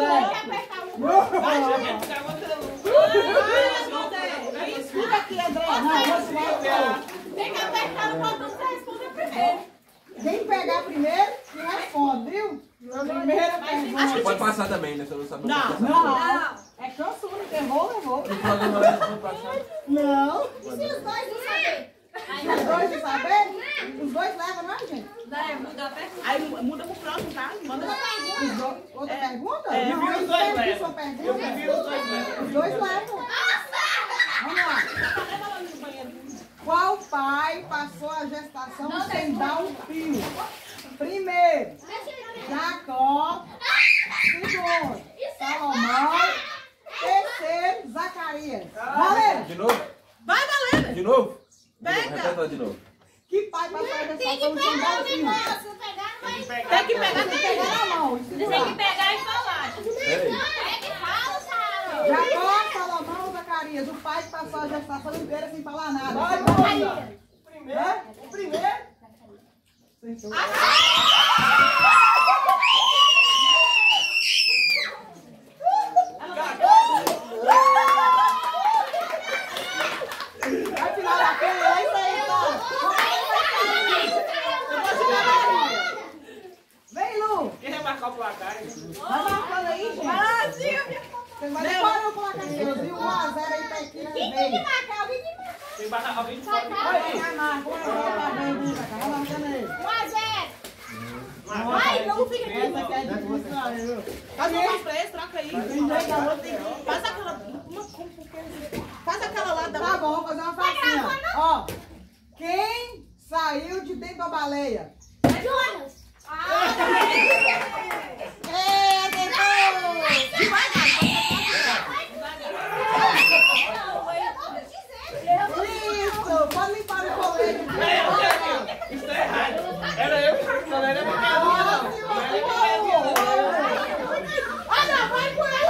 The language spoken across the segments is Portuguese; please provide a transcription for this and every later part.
Fica aqui, André. Tem que apertar o botão para responder primeiro. Quem pegar primeiro, que responde, viu? Primeira pergunta. Você pode passar também, né? Você não sabe. Não. É que eu sou, errou. Não. E se os dois não saberem? Os dois não saber? Os dois levam, não é, gente? Muda a pergunta. Aí muda pro próximo, tá? Manda uma pergunta. Outra pergunta? É, não, os dois levam. Eu prefiro os dois levam. Os dois levam. Vamos lá. Qual pai passou a gestação sem dar um filho? Primeiro, Jacó. Segundo, Salomão. Terceiro, Zacarias. Valeu! De novo? Vai, Valendo! De novo? Pega. Repete de novo. Que pai passou a gestação sem dar um filho? Tem que pegar na mão. Tem que pegar e falar. Jacó, Salomão, Zacarias. O pai que passou a gestação inteira sem falar nada. O primeiro. Vai final da fila, é isso aí, cara. Vem, Lu. Quem vai marcar o placar? Vai marcando aí, gente. Ah, Silvia. Você vai decorar o placar, viu? 1 a 0 aí pra equipe. Quem tem que marcar? Alguém que marca. Tem que marcar alguém de fora. Vai marcar, 1 a 0 pra bem, vai marcando aí. 1 a 0. Vai, não fica aqui. Essa aqui é difícil, viu? Faz uma pra eles, troca aí. Faz aquela lá da Tá bom, vou fazer uma facinha. Ó, quem saiu de dentro da baleia? Jonas. Isso, pode limpar o colete. Isso tá errado. Era eu que falei, não era minha não. Olha, vai com ela.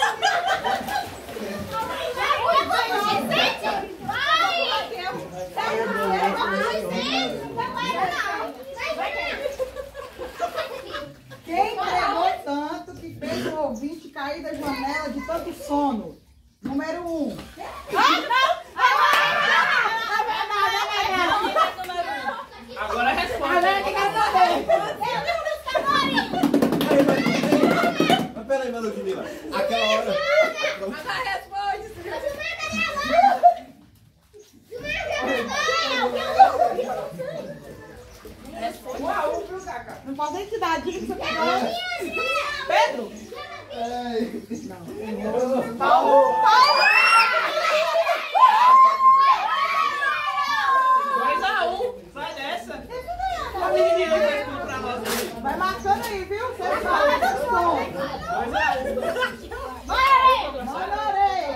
Quem pregou tanto que fez o ouvinte cair da janela de tanto sono? Número 1. Agora responde. Mas peraí, Manu Ludmilla. Aquela hora. Não pode nem te dar dica, você pegou. Pedro. Paulo. 2 a 1. Sai dessa. A menininha vai tudo pra nós aí. Vai marcando aí, viu? Você sabe o som. 2 a 1. Mão na orelha.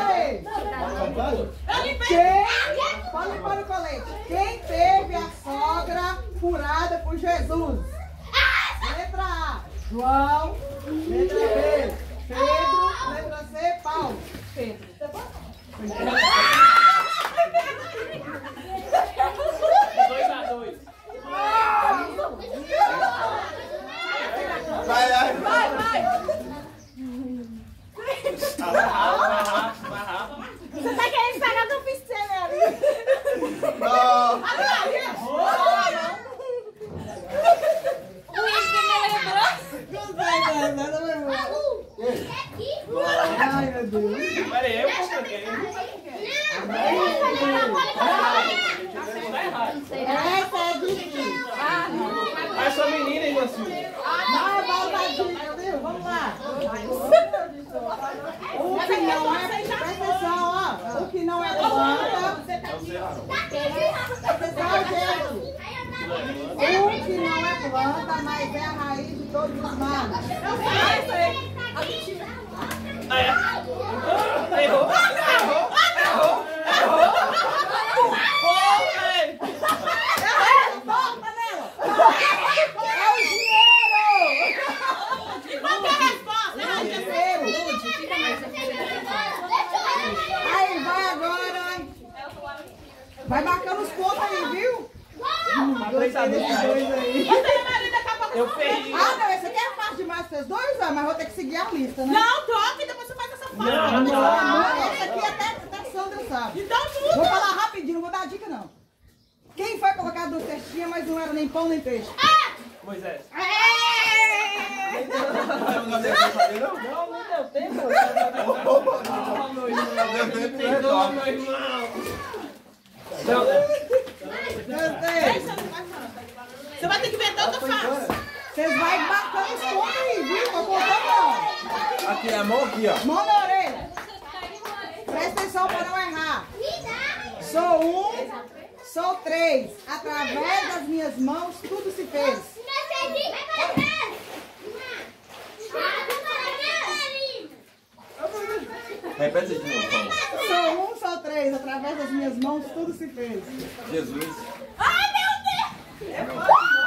Pode limpar o colete. Quem teve a sogra curada por Jesus? Letra A, João. Letra B, Pedro. Letra C, Paulo. Pedro. 2 a 2. Vai. Vai rápido. Você tá querendo pagar do piscina ali? O Luiz que me lembrou? Ai, meu Deus. Pera aí, eu compliquei. Tá errado. Essa é difícil. Aí sua menina, hein, Silvia? Não é bala da dica, viu? Vamos lá. O que não é... Presta atenção, ó. O que não é planta... Presta atenção, gente. O que não é planta, mas é a raiz de todos os males. Errou. É o dinheiro! Qual que é a resposta? É o dinheiro! Aí, vai agora. Vai marcando os pontos aí, viu? 2 a 2 aí. Você, Maria, daqui a pouco. Eu perdi. Ah, não, esse aqui é fácil demais pra vocês dois, mas vou ter que seguir a lista, né? Não, troca e depois você faz essa parte. Não, essa aqui até Sandra sabe. Então tudo. Vou falar rapidinho, não vou dar dica não. Quem foi colocado no cestinha, mas não era nem pão nem peixe? Moisés. Não deu tempo. Não deu tempo. Tem dó, meu irmão. Você vai ter que ver tanta face. Vocês vão marcando os pontos aí, viu? Tô contando não. Aqui, a mão aqui, ó. Mão na orelha. Presta atenção para não errar. Sou um, sou três. Através das minhas mãos tudo se fez. Repete isso de novo, por favor. Sou um, sou três. Através das minhas mãos tudo se fez. Jesus. Ai, meu Deus!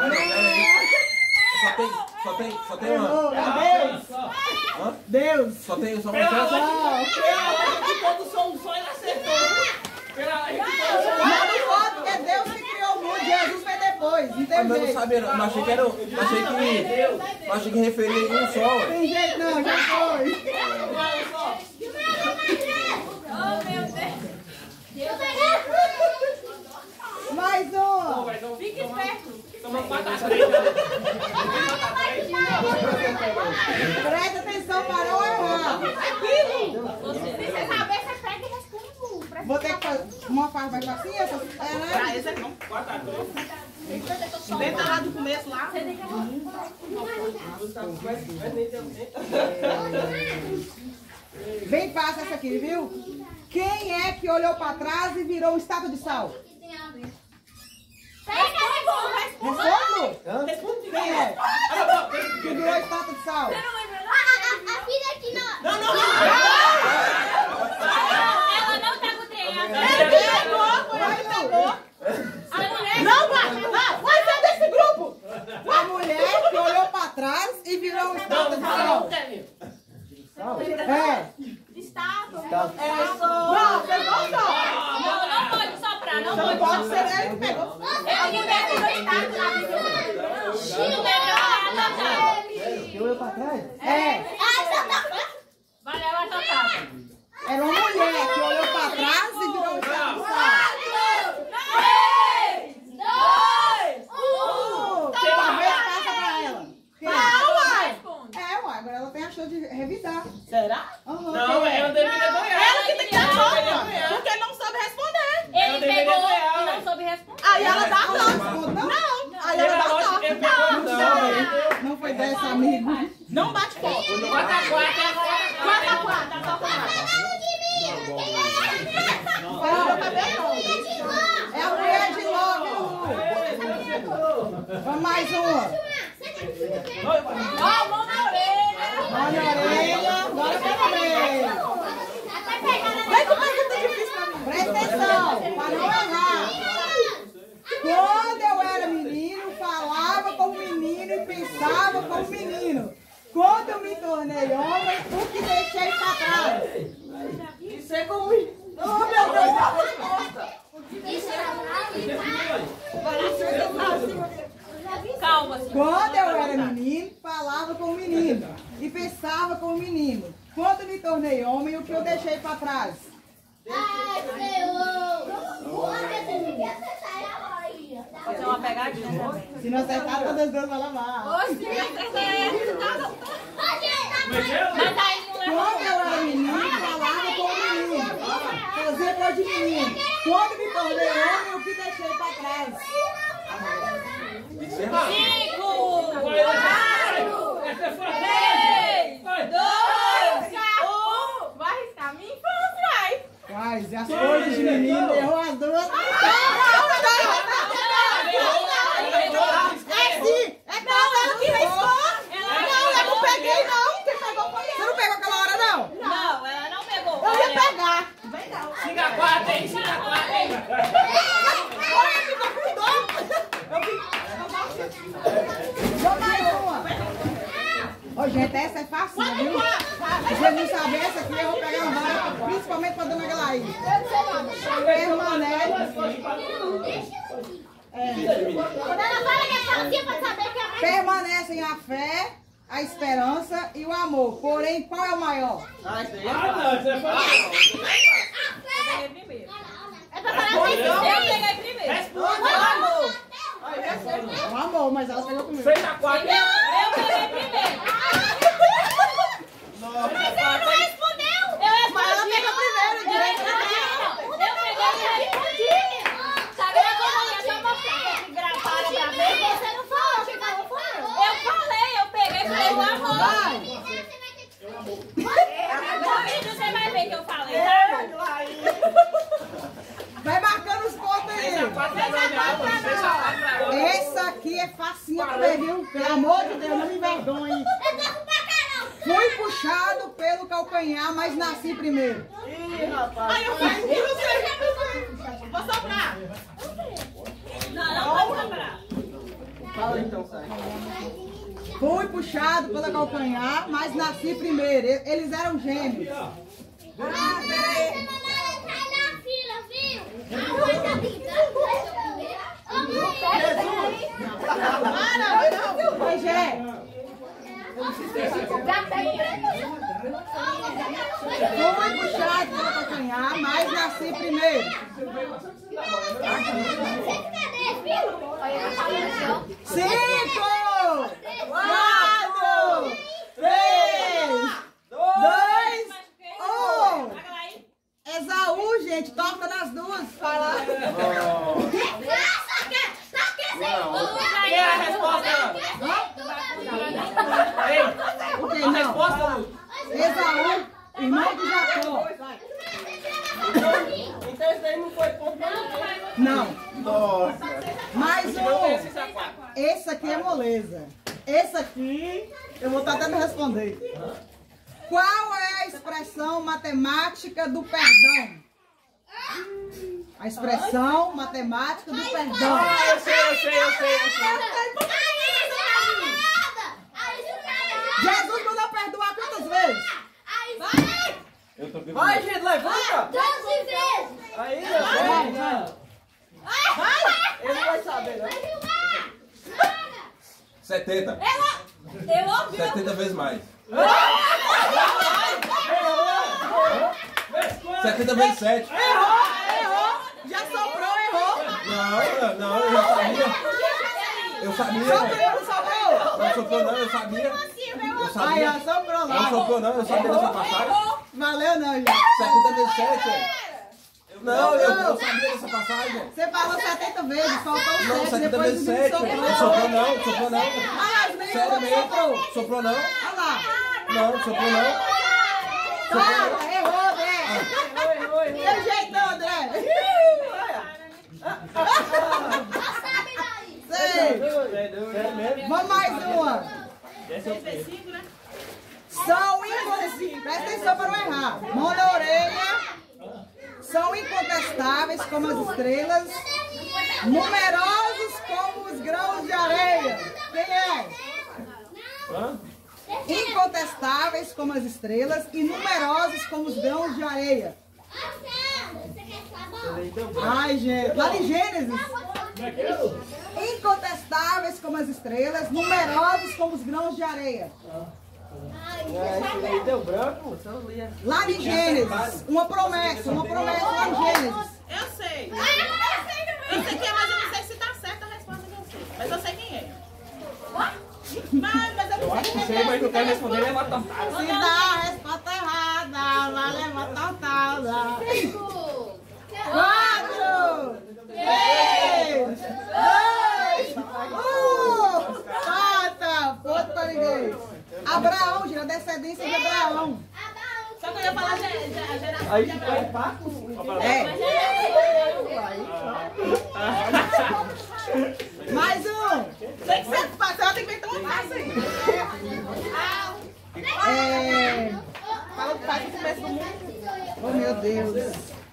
Só tem uma. Errou, é Deus. Hã? Deus. Só tem só uma Pela chance. hora que todos são um só, ele acertou. Pela hora que todos são um Mas não pode, porque é Deus que criou o mundo. Jesus foi depois. Não tem Mas eu não jeito. sabia, não. Mas achei que era. Achei que referia em um só, ué. Tem jeito não, já foi. Oh, meu Deus! Mais um. Fique esperto! Toma 4-3. Presta atenção para não errar. Se você saber, você pega e responde. Vou ter que fazer. Uma parte vai pra assim, essa. É, Ah, né? esse aqui não. 4-3. Tenta lá do começo lá. Bem fácil essa aqui, viu? Quem é que olhou pra trás e virou um estátua de sal? Respondo? Responde. Quem é? Que virou estátua de sal? A filha aqui não. Não. Ela não tá com o trem. Vai, Lu. Não, vai ser desse grupo. A mulher que olhou pra trás e virou um estátua de sal. É. Estátua. Não, vocês não são. Não pode soprar, não Não pode pode soprar. ser ele que pegou. Eu que pego no estátua lá dentro. Não pegou, Que olhou pra trás? É. vai levar a tocada. Era uma mulher que olhou pra trás e virou um estátua de sal. Talvez passa pra ela. Quem? Responde. Uai, agora ela tem a chance de revidar. Será? Aham, Não, quem é? ela deveria ganhar. Ela que tem que dar nota. Porque ele não sabe responder. Ele deveria pegou ganhar, e ué. não soube responder. Aí ela dá Não nota. responde, não? Aí ela dá nota. Ele pegou não. Não foi dessa, amigo. Não bate foto. 4-4 agora. 4-4. É a mulher de Ló, viu? Vamos mais uma. Ó, mão na orelha. Olha a orelha. Agora vai comer. Vem com pergunta difícil pra mim. Presta atenção, para não errar. Quando eu era menino, falava como menino e pensava como menino. Quando eu me tornei homem, o que deixei pra trás? Isso é como... Oh, meu Calma, Quando eu era menino, falava como menino e pensava como menino. Quando me tornei homem, o que eu deixei pra trás? fazer uma pegadinha também. Se não acertar, todas as duas vão lavar. Oxi, mas aí não leva. Quando eu era menino, falava como menino. Fazia coisa de menino. Quando me tornei homem, o que deixei pra trás? 5, 4, 3, 2, 1. Vai arriscar minha infância, vai. Quais? As coisas de menino, errou as duas. É sim. É claro, ela que responde. Não, eu não peguei não. Quem pegou foi Você não pegou aquela hora, não? Não, ela não pegou. eu. Eu ia Olha, pegar. 5-4, hein? 5-4, hein? Olha, ficou com dor. Vamos mais uma. Ô, gente, essa é fácil, viu? Se você não saber essa aqui, eu vou pegar uma vara, principalmente pra dona Galaí. Quando ela fala que é sozinha pra saber que é mais. Permanecem a fé, a esperança e o amor. Porém, qual é o maior? Ah, isso aí é fácil. Eu peguei primeiro. É pra falar assim, Eu peguei primeiro. Responde. O amor, mas ela pegou primeiro. 6 a 4. Eu peguei primeiro. mas ela não respondeu. Eu respondi. Mas ela pegou primeiro, direito. Eu peguei e respondi. Sabe como eu ia só mostrar que gravaram pra ver? Você não falou, quem falou foi eu. Eu falei, eu peguei e falei o amor. Vai. No vídeo você vai ver que eu falei, tá? Vai marcando os pontos aí. 6 a 4 pra nós. Essa aqui é facinha também, viu? Pelo amor de Deus, não me envergonhe. Fui puxado pelo calcanhar, mas nasci primeiro. Ih, rapaz. Aí eu fiz, não sei. Vou soprar. Não pode soprar. Fala então, sai. Fui puxado pelo calcanhar, mas nasci primeiro. Eles eram gêmeos. Ah, peraí. Pois é. Fui puxado pelo calcanhar, mas nasci primeiro. 5, 4, 3, 2, 1. Esaú, gente, toca nas duas. Fala. Quem é a resposta? Ei, O que a não? resposta, Lu. Esaú, irmão de Jacó. Então isso daí não foi ponto pra ninguém. Não. Nossa. Mais Não tem um. 6 a 4. Esse aqui é moleza. Esse aqui, eu vou estar tentando responder. Qual é a expressão matemática do perdão? A expressão matemática do perdão. Ah, eu sei. Jesus mandou perdoar quantas vezes? Eu tô Vai, gente, levanta. 12 vezes. Aí, Vai, meu vai. Ele não vai saber, não. 70. Eu ouvi. 70 vezes mais. 70 vezes 7. Errou. Já soprou, errou. Não, eu já sabia. Eu sabia. Soprou, não soprou? Não soprou não, eu sabia. Eu Aí, sabia. ó, soprou Não lá. soprou não, eu sabia dessa passagem. Valeu não, gente. 70 vezes 7. Não, eu sabia dessa passagem. Você falou 70 vezes, faltou o Não, 7, 70 depois vezes o 7. soprou. Não soprou não, soprou não. Ah, as meninas Sério não mesmo. soprou. Soprou não. Olha lá. Não, soprou não. Para, errou, André. Tem jeitão, André. Sei. Vamos mais uma. São incontestáveis. Presta atenção para não errar. Mão na orelha. São incontestáveis como as estrelas. Numerosos como os grãos de areia. Quem é? Incontestáveis como as estrelas e numerosos como os grãos de areia. Ai, gente. Lá em Gênesis. Incontestáveis como as estrelas, numerosos como os grãos de areia. Esse daí deu branco, você não lia. Lá em Gênesis. Uma promessa lá em Gênesis. Eu sei. Eu sei quem é, mas eu não sei se tá certa a resposta que eu sei. Mas eu sei quem é. Mas eu não sei quem é. Sei, mas não quero responder, leva a tortada. Se dá a resposta errada, vai levar tortada. 4, 3, 2, 1. Corta! Ponto para ninguém. Abraão, gente, a descendência de Abraão. Só que eu ia falar geração. Aí ficou empate. Mais um. Tem que ser fácil, ela tem que inventar uma fácil aí. Fala que faz o começo do mundo. Oh, meu Deus.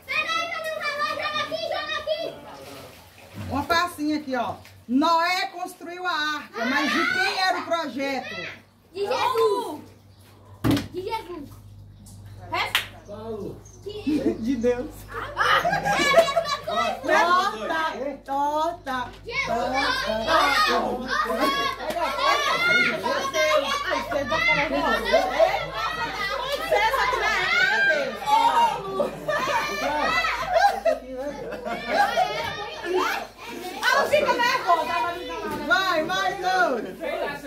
Uma facinha aqui, ó. Noé construiu a arca, mas de quem era o projeto? De Jesus. De Jesus. De Deus. Torta. Essa aqui na época dele. Ela fica nervosa. Vai, mais um.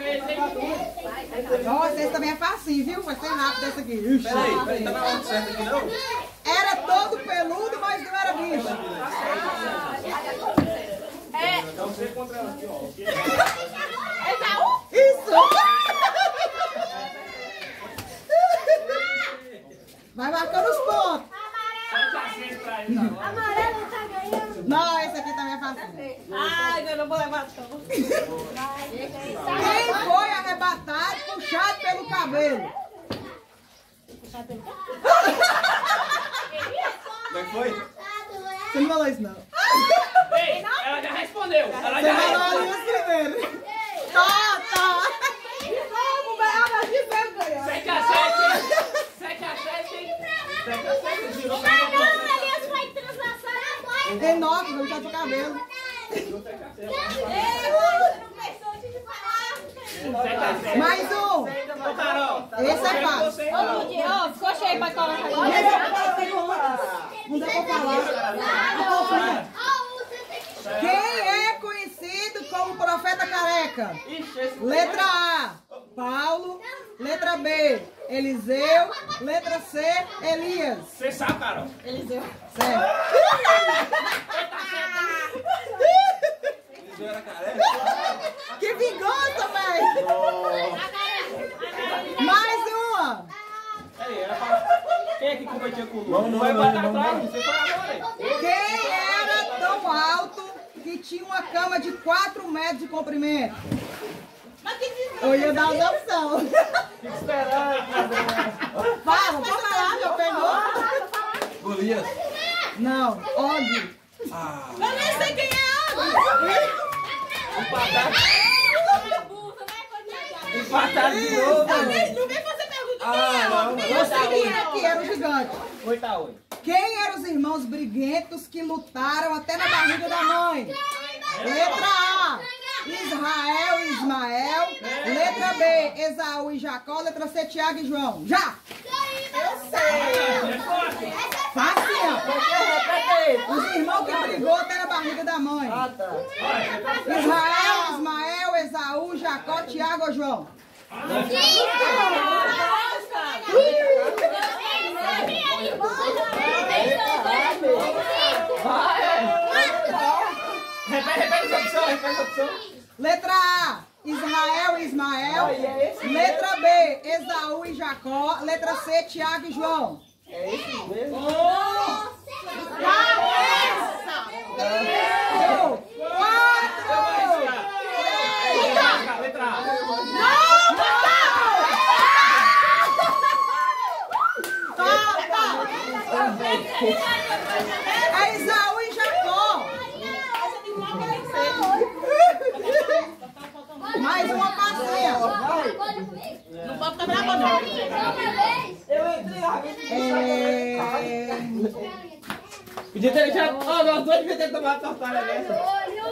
Nossa, esse também é facinho, viu? Vai ser rápido essa aqui. Ixi. Peraí, tá na hora certa aqui não? Era todo peludo, mas não era bicho. Então você contra ela aqui, ó. Isso! Vai marcando os pontos. Amarelo tá ganhando. Não, esse aqui também é facinho. Ai, eu não vou levar tão. Quem foi arrebatado, puxado pelo cabelo? Como é que foi? Você não falou isso, não. Ei, ela já respondeu. Ela Você já falou respondeu. ali os primeiros. Tá. Vamos, ela dizendo ganhar. 7x7, girou pra Não, Elias vai translacionar agora. Tem 9, vou puxar seu cabelo. Mais um. Ô, Carol. Esse é fácil. Ficou cheio pra colocar aqui. Não dá pra falar. Quem é conhecido como profeta careca? Letra A, Paulo. Letra B, Eliseu. Letra C, Elias. Você sabe, Carol. Certo. Eles eram careca? Que vingança, velho. Mais uma. Aí, era pra... Quem é que competia com o Lula? Não, vai não, botar não, atrás, não. você foi agora, hein? Quem era tão alto que tinha uma cama de 4 metros de comprimento? Eu ia dar as opções. Fica esperando. Fala, pode falar, já pegou? Golias. Não, Og. Eu nem sei quem é Empatado de novo. Não vem fazer pergunta quem é. Não. Eu sei quem é que era o gigante. 8x8. Quem eram os irmãos briguentos que lutaram até na barriga da mãe? Letra A, Israel e Ismael. Letra B, Esaú e Jacó. Letra C, Tiago e João. Já! É forte. Fácil! Os irmãos que brigou até na barriga da mãe. Israel, Ismael, Esaú, Jacó, Tiago ou João? Repete a opção. Letra A, Israel e Ismael. Letra B, Esaú e Jacó. Letra C, Tiago e João. Letra A. É Esaú e Jacó. Mais uma passinha. Não pode ficar brava, não. Podia ter deixado. Oh, nós dois devíamos ter tomado tortada dessa.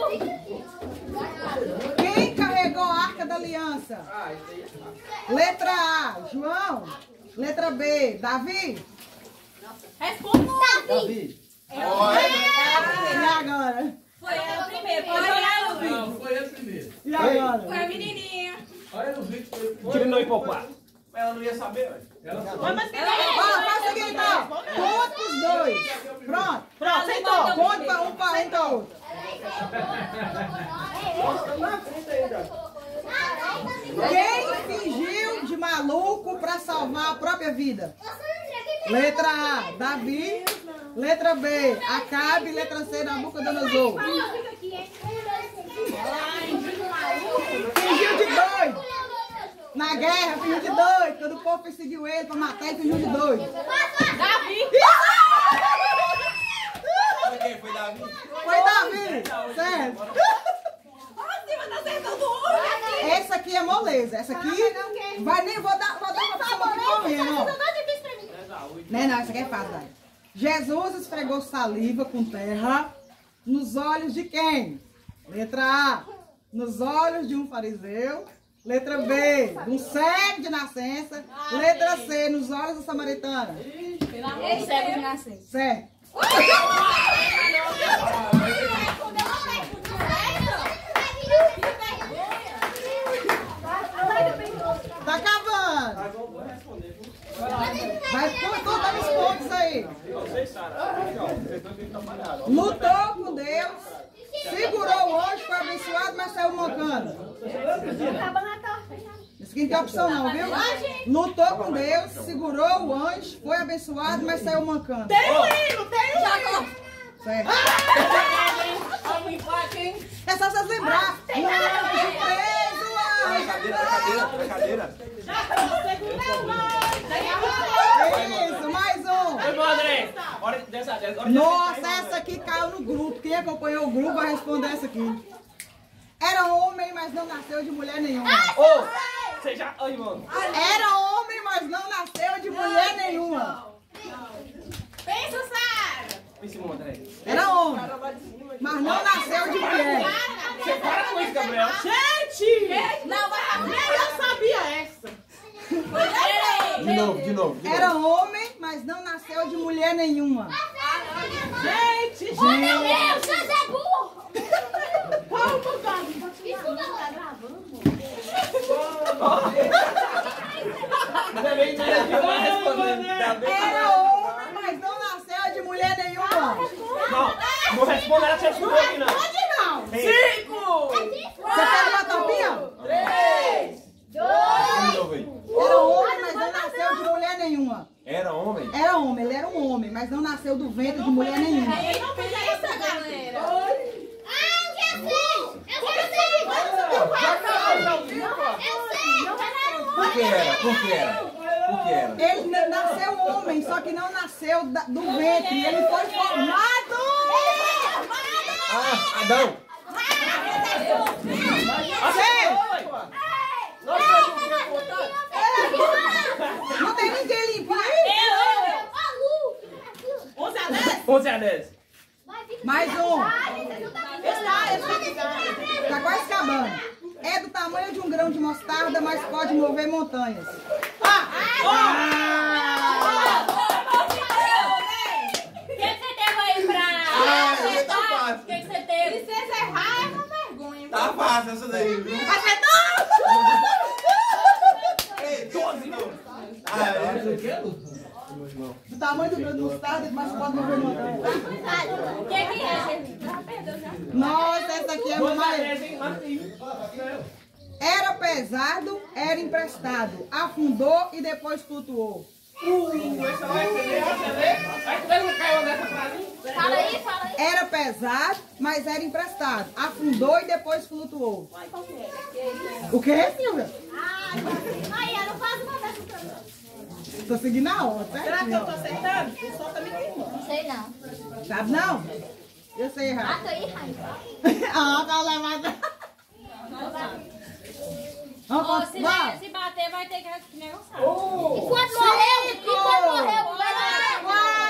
Quem carregou a Arca da Aliança? Letra A, João. Letra B, Davi. Responda. Davi. E agora? Foi ela primeiro. Foi ela o vídeo. Não, foi ele primeiro. E agora? Foi a menininha. Olha no vídeo. Tira no hipopá. Ela não ia saber, velho. Ó, faz o seguinte, ó. Conta os dois. Pronto. Pronto, sentou. Conta um para outro. Quem fingiu de maluco para salvar a própria vida? Letra A, Davi. Letra B, Acabe. Letra C, Nabucodonosor. Fingiu de doido. Na guerra, fingiu de doido. Quando o povo perseguiu ele para matar, ele fingiu de doido. Davi. Foi quem? Foi Davi? Foi Davi. Certo. Essa aqui é moleza. Essa aqui vai nem vou dar uma opção aqui correndo, ó. Não, essa aqui é fácil, Dai. Jesus esfregou saliva com terra nos olhos de quem? Letra A, nos olhos de um fariseu. Letra B, um cego de nascença. Letra C, nos olhos da samaritana. Cego de nascença. Certo. Tá acabando. Vai contando os pontos aí. Lutou com Deus. Segurou o anjo, foi abençoado, mas saiu mancando. Isso aqui não tem opção não, viu? Lutou com Deus, segurou o anjo, foi abençoado, mas saiu mancando. Tem um hino, tem um hino. Certo. É só vocês lembrar. Anjo preso, Brincadeira. Isso, mais um. Foi bom, André. Hora dessa. Nossa, essa aqui caiu no grupo. Quem acompanhou o grupo vai responder essa aqui. Era homem, mas não nasceu de mulher nenhuma. Ô, você já... Ô, irmão. Era homem, mas não nasceu de mulher nenhuma. Pensa, Sara. Em cima, André. Era homem, mas não nasceu de mulher. Você para com isso, Gabriel. Gente! Não, nem eu sabia essa. De novo. Era homem, mas não nasceu de mulher nenhuma. Gente! Oh, meu Deus, você é burro! Qual o lugar? Ainda bem que ele vai responder. Ainda bem que Era homem, mas não nasceu de mulher nenhuma. não responde, ela tinha escutado aqui, não. Pode não. 5! Você quer uma tampinha? 3! De novo aí. Era homem, mas não nasceu de mulher nenhuma. Era homem? Era homem, ele era um homem, mas não nasceu do ventre de mulher nenhuma. Eu não fiz essa, galera. Por que era? Ele nasceu homem, só que não nasceu do ventre. Ele foi formado. Ah, Adão! Não tem ninguém limpo aí? 11 a 10? 11 a 10. Mais um. Está Tá quase acabando. É do tamanho de um grão de mostarda, mas pode mover montanhas. O que você teve aí pra... Tá fácil. O que você teve? Se você errar, é uma vergonha. Tá fácil essa daí, viu? Mas é não! Ei, 12 não. Ah, é? Do tamanho do grão de mostarda, mas pode mover montanhas. O que é, gente? Já perdeu, já. Nossa, essa aqui é 12 a mais... 10, hein? Martim. Era pesado, era emprestado. Afundou e depois flutuou. Essa vai entender, você vê? Aí tu não caiu nessa frase? Fala aí, fala aí. Era pesado, mas era emprestado. Afundou e depois flutuou. O que, Silvia? Ai, eu não faço uma dessas pra mim. Tô seguindo a onda, Será que eu tô certo? acertando? O sol tá me queimando. Não sei não. Sabe não? Eu sei errar. Mata aí, Raio. Ah, tá levada. Ó, Vamos, se vamos. bater, vai ter que negociar. Um, Quando morreu, cinco, vai lá.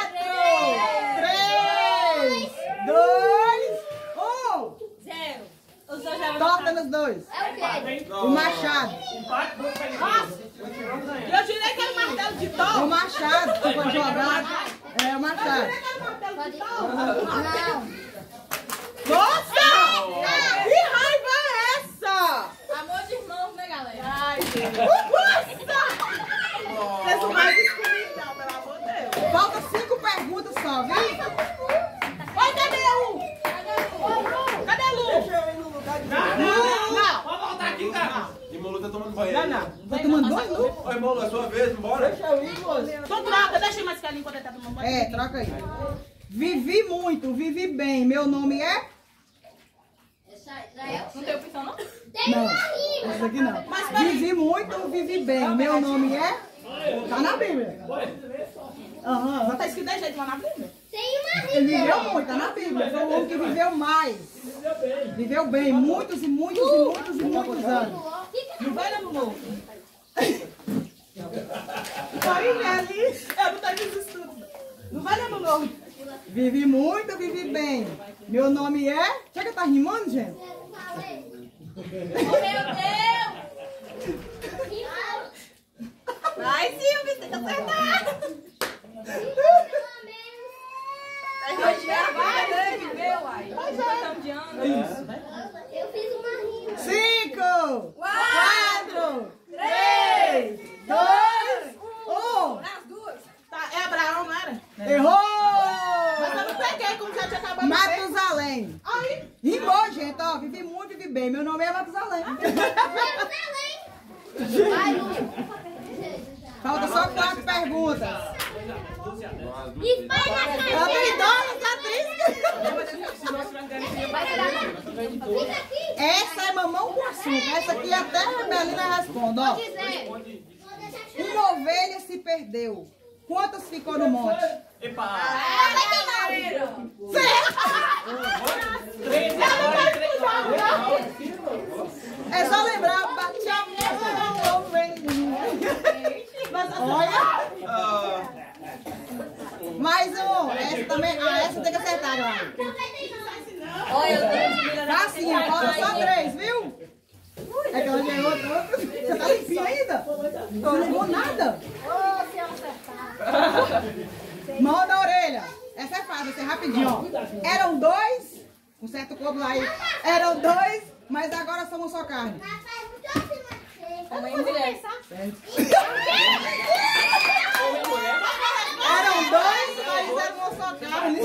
4, 3, 2, 1. Zero. Os dois já Torta nos dois. É o quê? O machado. Empate, vou Eu jurei que era o martelo de O Thor. machado que foi jogar. É o machado. Não. Nossa! Que raiva é essa? Amor de irmãos, né, galera? Ai, gente. Nossa! Vocês não vão descobrir, não, pelo amor de Deus. Falta 5 perguntas só, viu? Oi, cadê um? Cadê a Lu? Não. Pode voltar aqui, cara. E Molu tá tomando banho. Não. Tá tomando banho, Lu? Oi, Molu, é sua vez, bora. Então troca, deixa eu mais carinho enquanto ele tá tomando banho. É, troca aí. Vivi muito, vivi bem. Meu nome é? Não tem opção, não? Não, esse aqui não. Vivi muito, vivi bem. Meu nome é? Tá na Bíblia. Aham. Mas tá escrito de jeito lá na Bíblia. Ele viveu muito, tá na Bíblia. Foi o homem que viveu mais. Viveu bem, muitos e muitos e muitos e muitos anos. Não vai lá no novo. Vai, Nelly. Eu não tô desistindo. Não vai lá no novo. Vivi muito, vivi bem. Meu nome é? Será que tá rimando, gente? Oh, meu Deus! Vai, Silvia, tem que acertar. Eu fiz uma rima. 5, 4, 3, 2, 1. Tá, é Abraão, não era? Errou! Mas eu não peguei, como já tinha acabado de ver. Matusalém. Aí, Rimou, gente, ó. Vivi muito, vivi bem. Meu nome é Matusalém. Vai, Lu. Falta só 4 perguntas. E vai na Ela tem 2, Fica aqui. Essa é mamão com açúcar. Essa aqui até a Melina responde, ó. Uma ovelha se perdeu. Quantas ficou no monte? Epa! É só lembrar, bati a mão, olha. Mais um. Essa também. Ah, essa tem que acertar, olha. Assim, agora só 3, viu? É que ela já errou tanto. Você tá limpinho ainda? Não ligou nada. Mão na orelha. Essa é fácil, essa é rapidinho, ó. Eram 2, um certo corpo lá aí. Eram 2, mas agora somos só carne. Eram 2, mas eram uma só carne.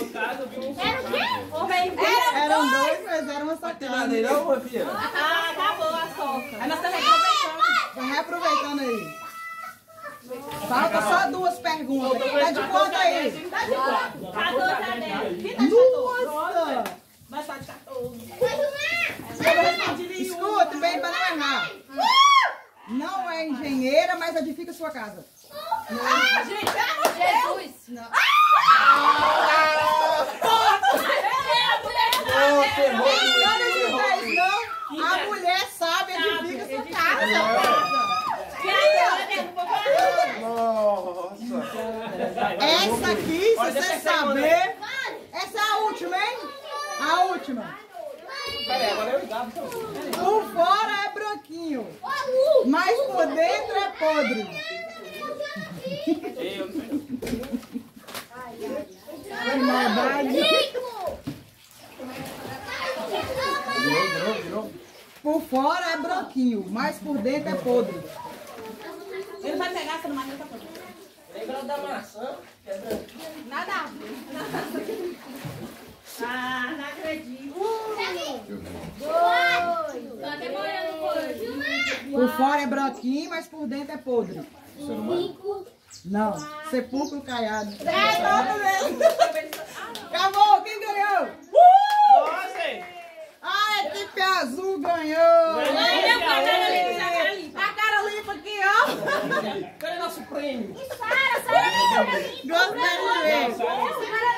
Eram 2, mas eram uma só carne. Não, minha filha? ah, acabou a soca. Aí nós estamos reaproveitando. Vai reaproveitando aí. Falta só 2 perguntas. Tá de conta aí. 14 a 10. Nossa! Mas tá de 14. Escute bem para não errar. Não é engenheira, mas edifica sua casa. Ah, gente, pelo amor de Deus. Jesus. Não, a mulher sabe, edifica sua casa. Nossa! Essa aqui, se você saber, essa é a última, hein? A última. Por fora é branquinho, mas por dentro é podre. Que maldade. Por fora é branquinho, mas por dentro é podre. Ele vai pegar essa numa mesa. Lembrando da maçã? Nada a ver. Ah, não acredito. Tô até molhando o corpo. Por fora é branquinho, mas por dentro é podre. 5. Não, sepulcro caiado. Acabou, quem ganhou? Nossa! A equipe azul ganhou! A cara limpa aqui, ó. Cadê nosso prêmio? Gostei de ver! Para,